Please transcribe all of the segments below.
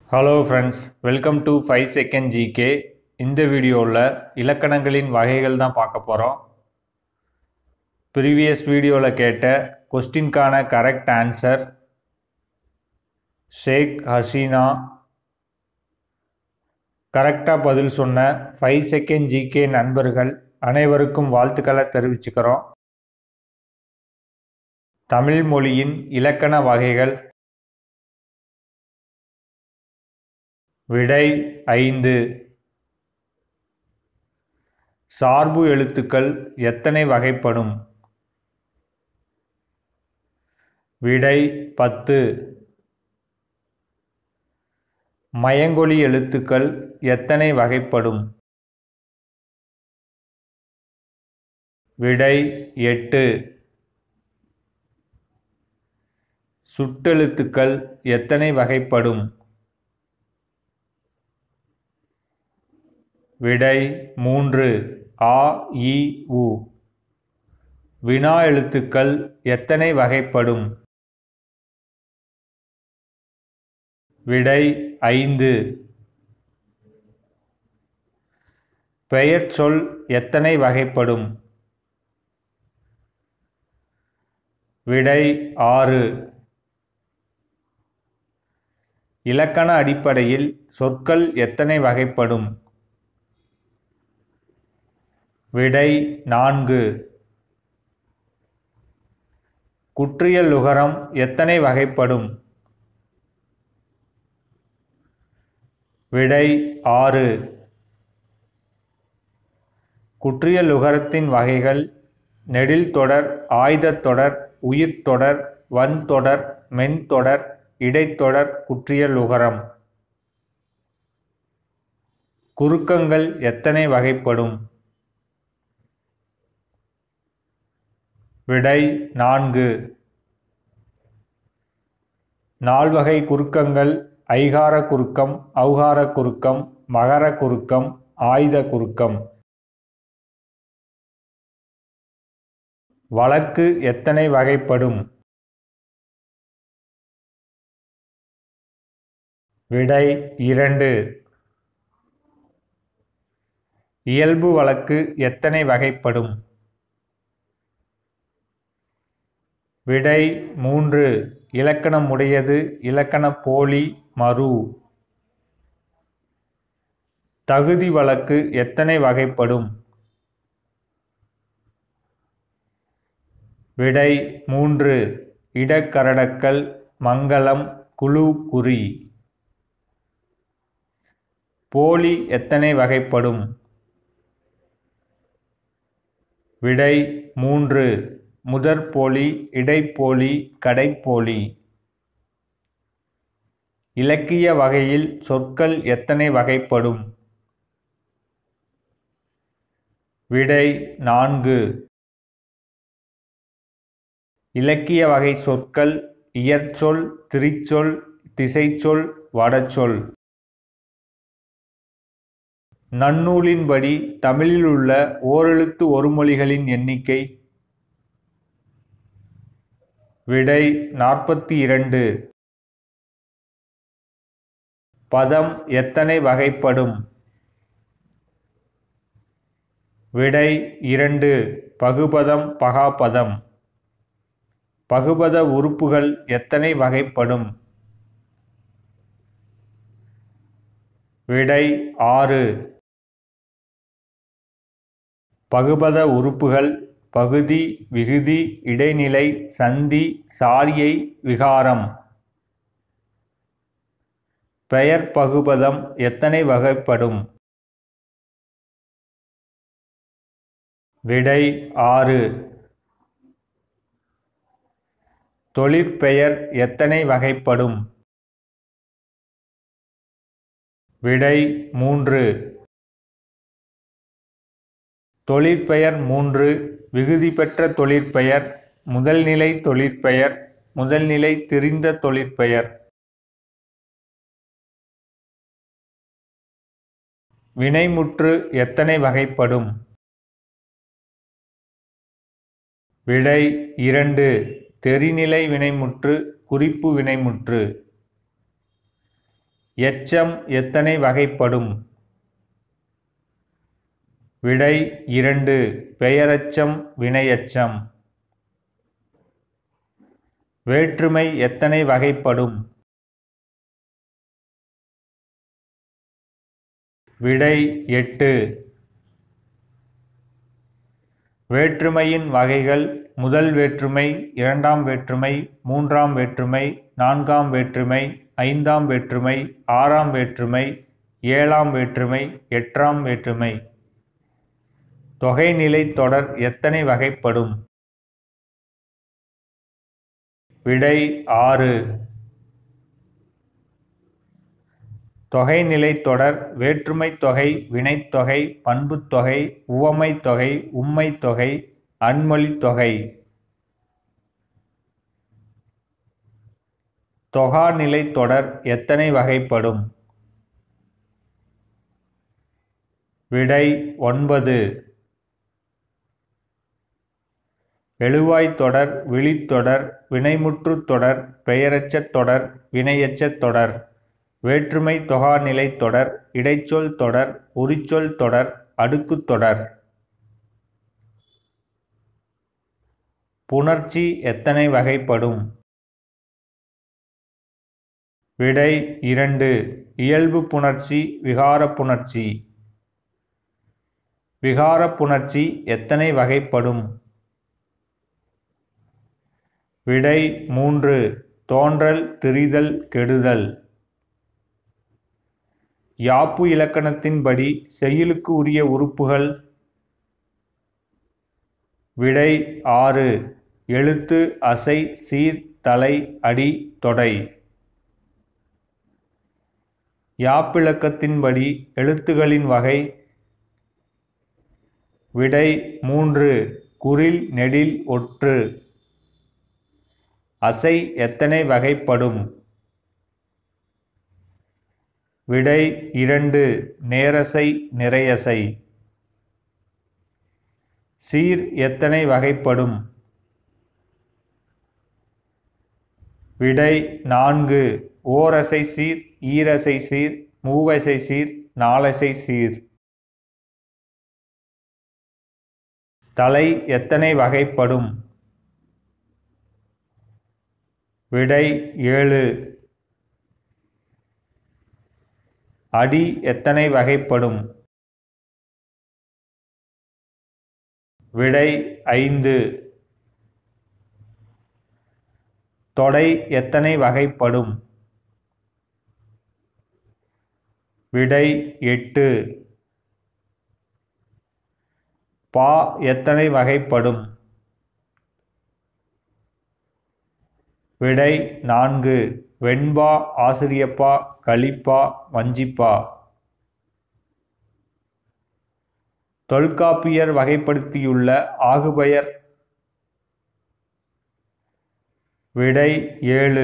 Hello friends, welcome to 5 second GK. இந்த வீடியோவில் இலக்கணங்களின் வகைகள் தான் பார்க்க போகிறோம். ப்ரீவியஸ் வீடியோவில் கேட்ட கொஸ்டின்கான கரெக்ட் ஆன்சர் ஷேக் ஹசீனா. கரெக்டாக பதில் சொன்ன 5 செகண்ட் ஜிகே நண்பர்கள் அனைவருக்கும் வாழ்த்துக்களை தெரிவிச்சுக்கிறோம். தமிழ் மொழியின் இலக்கண வகைகள். விடை 5. சார்பு எழுத்துக்கள் எத்தனை வகைப்படும்? விடை 10. மயங்கொலி எழுத்துக்கள் எத்தனை வகைப்படும்? விடை 8. சுட்டெழுத்துக்கள் எத்தனை வகைப்படும்? விடை 3. ஆ, இ, உ. வினா எழுத்துக்கள் எத்தனை வகைப்படும்? விடை 5. பெயர் சொல் எத்தனை வகைப்படும்? விடை 6. இலக்கண அடிப்படையில் சொற்கள் எத்தனை வகைப்படும்? விடை 4. குற்றியலுகரம் எத்தனை வகைப்படும்? விடை 6. குற்றியலுகரத்தின் வகைகள் நெடில் தொடர், ஆய்தத் தொடர், உயிர்த்தொடர், வன்தொடர், மென்தொடர், இடைத்தொடர், குற்றியலுகரம். குறுக்கங்கள் எத்தனை வகைப்படும்? விடை 4. நால்வகை குறுக்கங்கள் ஐகார குறுக்கம், ஔகார குறுக்கம், மகர குறுக்கம், ஆய்த குறுக்கம். வழக்கு எத்தனை வகைப்படும்? விடை 2. இயல்பு வழக்கு எத்தனை வகைப்படும்? விடை 3. இலக்கணம் உடையது, இலக்கண போலி, மறு. தகுதி வழக்கு எத்தனை வகைப்படும்? விடை 3. இடக்கரடக்கல், மங்கலம், குழு, குறி. போலி எத்தனை வகைப்படும்? விடை 3. முதற்போலி, இடைப்போலி, கடைப்போலி. இலக்கிய வகையில் சொற்கள் எத்தனை வகைப்படும்? விடை 4. இலக்கிய வகை சொற்கள் இயற்சொல், திரிச்சொல், திசைச்சொல், வடசொல். நன்னூலின்படி தமிழில் உள்ள ஓரெழுத்து ஒருமொழிகளின் எண்ணிக்கை? விடை 42. பதம் எத்தனை வகைப்படும்? விடை 2. பகுபதம், பகாபதம். பகுபத உறுப்புகள் எத்தனை வகைப்படும்? விடை 6. பகுபத உறுப்புகள் பகுதி, விகுதி, இடைநிலை, சந்தி, சாரியை, விகாரம். பெயர் பகுபதம் எத்தனை வகைப்படும்? விடை 6. தொழிற்பெயர் எத்தனை வகைப்படும்? விடை 3. தொழிற்பெயர் 3. விகுதி பெற்ற தொழிற்பெயர், முதல்நிலை தொழிற்பெயர், முதல்நிலை திரிந்த தொழிற்பெயர். வினைமுற்று எத்தனை வகைப்படும்? விடை 2. தெரிநிலை வினைமுற்று, குறிப்பு வினைமுற்று. எச்சம் எத்தனை வகைப்படும்? விடை 2. பெயரெச்சம், வினையெச்சம். வேற்றுமை எத்தனை வகைப்படும்? விடை 8. வேற்றுமையின் வகைகள்: முதல் வேற்றுமை, இரண்டாம் வேற்றுமை, மூன்றாம் வேற்றுமை, நான்காம் வேற்றுமை, ஐந்தாம் வேற்றுமை, ஆறாம் வேற்றுமை, ஏழாம் வேற்றுமை, எட்டாம் வேற்றுமை. தொகைநிலை தொடர் எத்தனை வகைப்படும்? விடை 6. தொகைநிலை தொடர் வேற்றுமைத் தொகை, வினைத்தொகை, பண்புத்தொகை, உவமைத் தொகை, உம்மைத் தொகை, அன்மொழித் தொகை. தொகாநிலை தொடர் எத்தனை வகைப்படும்? விடை 9. எழுவாய்த் தொடர், விளித்தொடர், வினைமுற்றுத் தொடர், பெயரெச்சத் தொடர், வினையெச்சத் தொடர். வேற்றுமை தொகாநிலை தொடர், இடைச்சொல் தொடர், உரிச்சொல் தொடர், அடுக்குத் தொடர். புணர்ச்சி எத்தனை வகைப்படும்? விடை 2. இயல்பு புணர்ச்சி, விகாரப் புணர்ச்சி. விகாரப் புணர்ச்சி எத்தனை வகைப்படும்? விடை 3. தோன்றல், திரிதல், கெடுதல். யாப்பு இலக்கணத்தின்படி செய்யுளுக்கு உரிய உறுப்புகள். விடை 6. எழுத்து, அசை, சீர், தலை, அடி, தொடை. யாப்பிலக்கத்தின்படி எழுத்துகளின் வகை. விடை 3. குறில், நெடில், ஒற்று. அசை எத்தனை வகைப்படும்? விடை 2. நேரசை, நிறையசை. சீர் எத்தனை வகைப்படும்? விடை 4. ஓரசை சீர், ஈரசை சீர், மூவசை சீர், நாலசை சீர். தலை எத்தனை வகைப்படும்? விடை 7. அடி எத்தனை வகைப்படும்? விடை 5. தொடை எத்தனை வகைப்படும்? விடை 8. பா எத்தனை வகைப்படும்? விடை 4. வெண்பா, ஆசிரியப்பா, கலிப்பா, வஞ்சிப்பா. தொல்காப்பியர் வகைப்படுத்தியுள்ள ஆகுபெயர். விடை 7.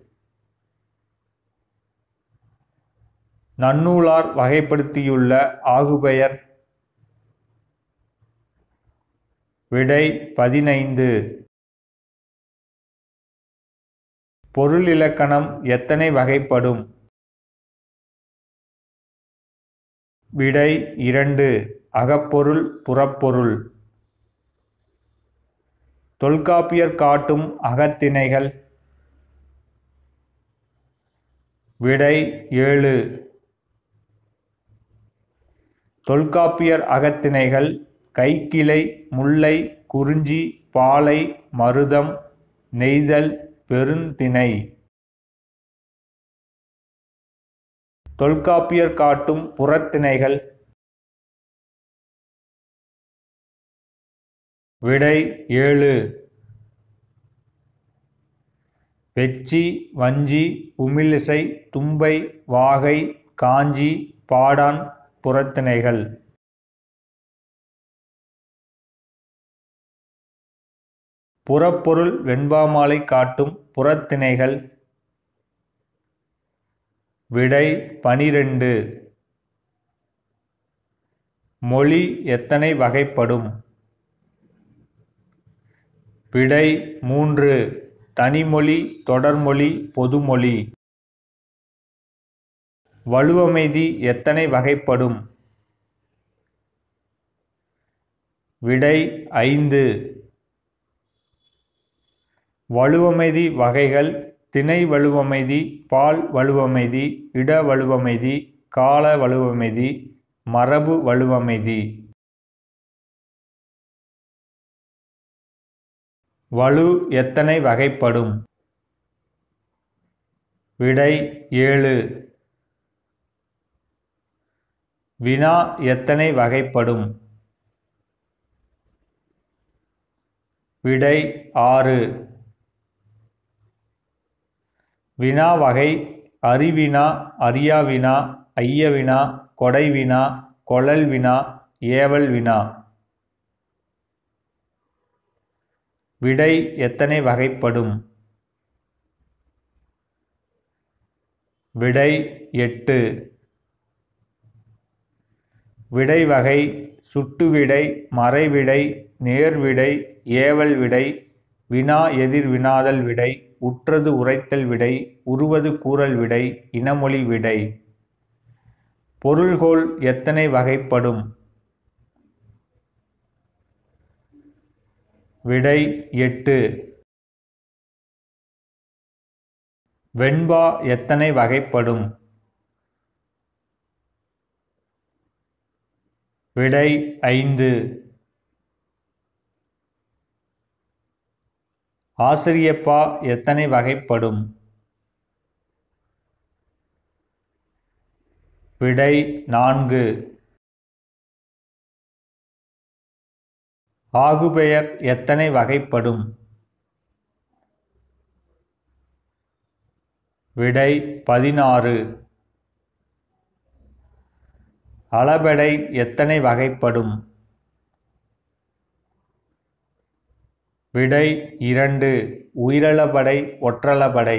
நன்னூலார் வகைப்படுத்தியுள்ள ஆகுபெயர். விடை 15. பொருள் இலக்கணம் எத்தனை வகைப்படும்? விடை 2. அகப்பொருள், புறப்பொருள். தொல்காப்பியர் காட்டும் அகத்திணைகள். விடை 7. தொல்காப்பியர் அகத்திணைகள் கைக்கிளை, முல்லை, குறிஞ்சி, பாலை, மருதம், நெய்தல், பெருந்திணை. தொல்காப்பியர் காட்டும் புறத்திணைகள். விடை 7. வெச்சி, வஞ்சி, உமிழிசை, தும்பை, வாகை, காஞ்சி, பாடான் புறத்திணைகள். புறப்பொருள் வெண்பாமாலை காட்டும் புறத்திணைகள். விடை 12. மொழி எத்தனை வகைப்படும்? விடை 3. தனிமொழி, தொடர்மொழி, பொதுமொழி. வலுவமைதி எத்தனை வகைப்படும்? விடை 5. வலுவமைதி வகைகள் திணை வலுவமைதி, பால் வலுவமைதி, இட வலுவமைதி, கால வலுவமைதி, மரபு வலுவமைதி. வலு எத்தனை வகைப்படும்? விடை 7. வினா எத்தனை வகைப்படும்? விடை 6. வினா வகை அறிவினா, அறியாவினா, ஐயவினா, கொடைவினா, கொளல் வினா, ஏவல் வினா. விடை எத்தனை வகைப்படும்? விடை 8. விடை வகை சுட்டுவிடை, மறைவிடை, நேர்விடை, ஏவல் விடை, வினா எதிர் வினாதல் விடை, உற்றது உரைத்தல் விடை, உருவது கூறல் விடை, இனமொழி விடை. பொருள்கோள் எத்தனை வகைப்படும்? விடை 8. வெண்பா எத்தனை வகைப்படும்? விடை 5. ஆசிரியப்பா எத்தனை வகைப்படும்? விடை 4. ஆகுபெயர் எத்தனை வகைப்படும்? விடை 16. அளபெடை எத்தனை வகைப்படும்? விடை 2. உயிரளபடை, ஒற்றளபடை.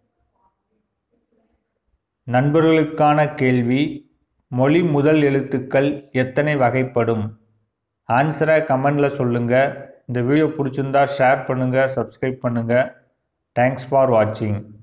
நண்பர்களுக்கான கேள்வி. மொழி முதல் எழுத்துக்கள் எத்தனை வகைப்படும்? ஆன்சரை கமெண்டில் சொல்லுங்கள். இந்த வீடியோ பிடிச்சிருந்தா ஷேர் பண்ணுங்கள், சப்ஸ்கிரைப் பண்ணுங்கள். தேங்க்ஸ் ஃபார் வாட்சிங்.